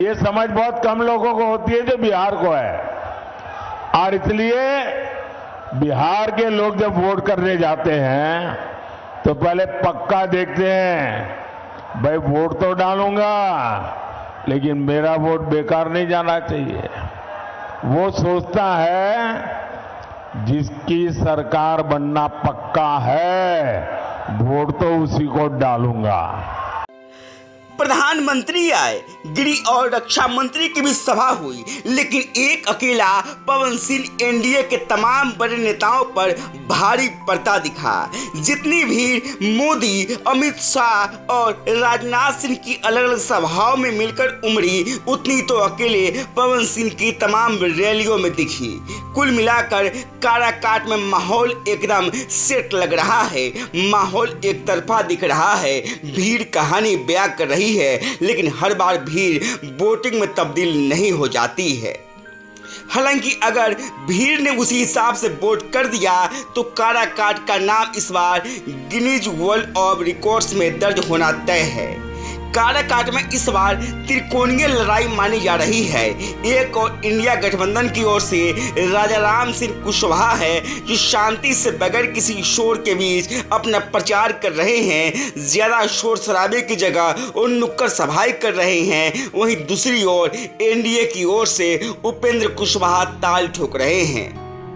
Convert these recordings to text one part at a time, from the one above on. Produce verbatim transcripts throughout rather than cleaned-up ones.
ये समझ बहुत कम लोगों को होती है जो बिहार को है, और इसलिए बिहार के लोग जब वोट करने जाते हैं तो पहले पक्का देखते हैं, भाई वोट तो डालूंगा लेकिन मेरा वोट बेकार नहीं जाना चाहिए। वो सोचता है जिसकी सरकार बनना पक्का है, वोट तो उसी को डालूंगा। प्रधानमंत्री आए, गृह और रक्षा मंत्री की भी सभा हुई, लेकिन एक अकेला पवन सिंह एनडीए के तमाम बड़े नेताओं पर भारी पड़ता दिखा। जितनी भीड़ मोदी, अमित शाह और राजनाथ सिंह की अलग अलग सभाओं में मिलकर उमड़ी, उतनी तो अकेले पवन सिंह की तमाम रैलियों में दिखी। कुल मिलाकर काराकाट में माहौल एकदम सेट लग रहा है। माहौल एक तरफा दिख रहा है, भीड़ कहानी बयां कर रही है, लेकिन हर बार भीड़ वोटिंग में तब्दील नहीं हो जाती है। हालांकि अगर भीड़ ने उसी हिसाब से वोट कर दिया तो काराकाट का नाम इस बार गिनीज वर्ल्ड ऑफ रिकॉर्ड्स में दर्ज होना तय है। काराकाट में इस बार त्रिकोणीय लड़ाई मानी जा रही है। एक और इंडिया गठबंधन की ओर से राजाराम सिंह कुशवाहा है, जो शांति से बगैर किसी शोर के बीच अपना प्रचार कर रहे हैं। ज्यादा शोर शराबे की जगह वो नुक्कड़ सभाएं कर रहे हैं। वहीं दूसरी ओर एनडीए की ओर से उपेंद्र कुशवाहा ताल ठोक रहे हैं।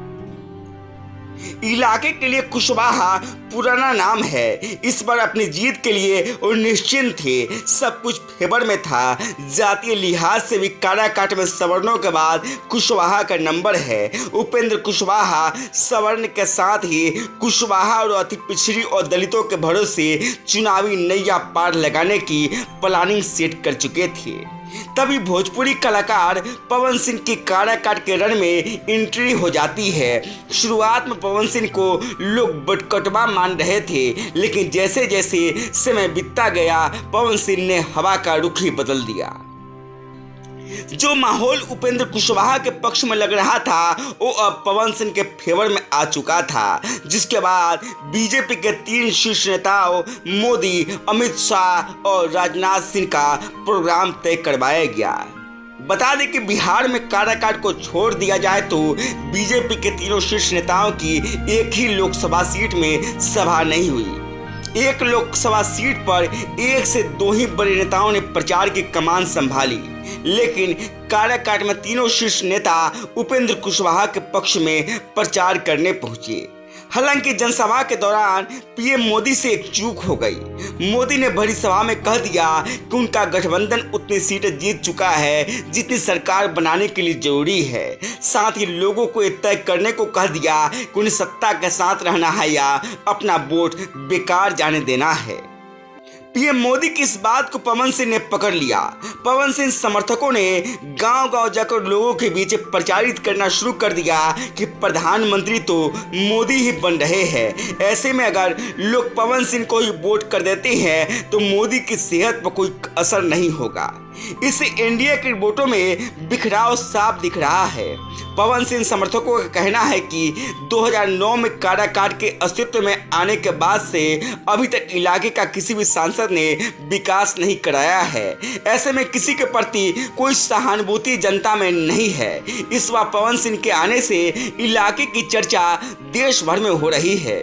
इलाके के लिए कुशवाहा पुराना नाम है। इस बार अपनी जीत के लिए वो निश्चिंत थे, सब कुछ फेवर में था। जातीय लिहाज से भी काराकाट में सवर्णों के बाद कुशवाहा का नंबर है। उपेंद्र कुशवाहा सवर्ण के साथ ही कुशवाहा और अति पिछड़ी और दलितों के भरोसे चुनावी नैया पार लगाने की प्लानिंग सेट कर चुके थे। तभी भोजपुरी कलाकार पवन सिंह की काराकाट के रण में एंट्री हो जाती है। शुरुआत में पवन सिंह को लोग बटकटवा मान रहे थे, लेकिन जैसे जैसे समय बीतता गया पवन सिंह ने हवा का रुख ही बदल दिया। जो माहौल उपेंद्र कुशवाहा के पक्ष में लग रहा था वो अब पवन सिंह के फेवर में आ चुका था, जिसके बाद बीजेपी के तीन शीर्ष नेताओं मोदी, अमित शाह और राजनाथ सिंह का प्रोग्राम तय करवाया गया। बता दें कि बिहार में काराकाट को छोड़ दिया जाए तो बीजेपी के तीनों शीर्ष नेताओं की एक ही लोकसभा सीट में सभा नहीं हुई। एक लोकसभा सीट पर एक से दो ही बड़े नेताओं ने प्रचार की कमान संभाली, लेकिन काराकाट में तीनों शीर्ष नेता उपेंद्र कुशवाहा के पक्ष में प्रचार करने पहुंचे। हालांकि जनसभा के दौरान पीएम मोदी से एक चूक हो गई। मोदी ने भरी सभा में कह दिया कि उनका गठबंधन उतनी सीटें जीत चुका है जितनी सरकार बनाने के लिए जरूरी है। साथ ही लोगों को ये तय करने को कह दिया कि उन्हें सत्ता के साथ रहना है या अपना वोट बेकार जाने देना है। पीएम मोदी की इस बात को पवन सिंह ने पकड़ लिया। पवन सिंह समर्थकों ने गांव-गांव जाकर लोगों के बीच प्रचारित करना शुरू कर दिया कि प्रधानमंत्री तो मोदी ही बन रहे हैं। ऐसे में अगर लोग पवन सिंह को ही वोट कर देते हैं तो मोदी की सेहत पर कोई असर नहीं होगा। इससे एनडीए के वोटों में बिखराव साफ दिख रहा है। पवन सिंह समर्थकों का कहना है कि दो हज़ार नौ में काराकाट के अस्तित्व में आने के बाद से अभी तक इलाके का किसी भी सांसद ने विकास नहीं कराया है। ऐसे में किसी के प्रति कोई सहानुभूति जनता में नहीं है। इस बार पवन सिंह के आने से इलाके की चर्चा देश भर में हो रही है।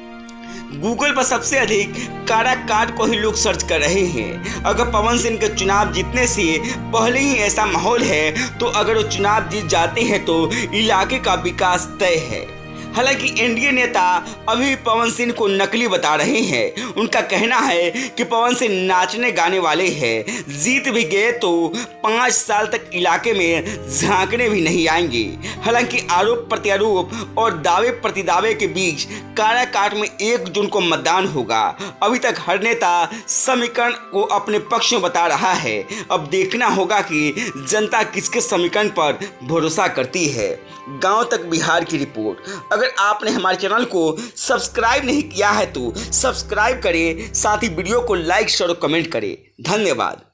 गूगल पर सबसे अधिक काराकाट को ही लोग सर्च कर रहे हैं। अगर पवन सिंह के चुनाव जीतने से पहले ही ऐसा माहौल है तो अगर वो चुनाव जीत जाते हैं तो इलाके का विकास तय है। हालांकि एनडीए नेता अभी पवन सिंह को नकली बता रहे हैं। उनका कहना है कि पवन सिंह नाचने गाने वाले हैं, जीत भी गए तो पाँच साल तक इलाके में झांकने भी नहीं आएंगे। हालांकि आरोप प्रत्यारोप और दावे प्रतिदावे के बीच काराकाट में एक जून को मतदान होगा। अभी तक हर नेता समीकरण को अपने पक्ष में बता रहा है। अब देखना होगा कि जनता किसके समीकरण पर भरोसा करती है। गांव तक बिहार की रिपोर्ट। अगर आपने हमारे चैनल को सब्सक्राइब नहीं किया है तो सब्सक्राइब करें, साथ ही वीडियो को लाइक शेयर और कमेंट करें। धन्यवाद।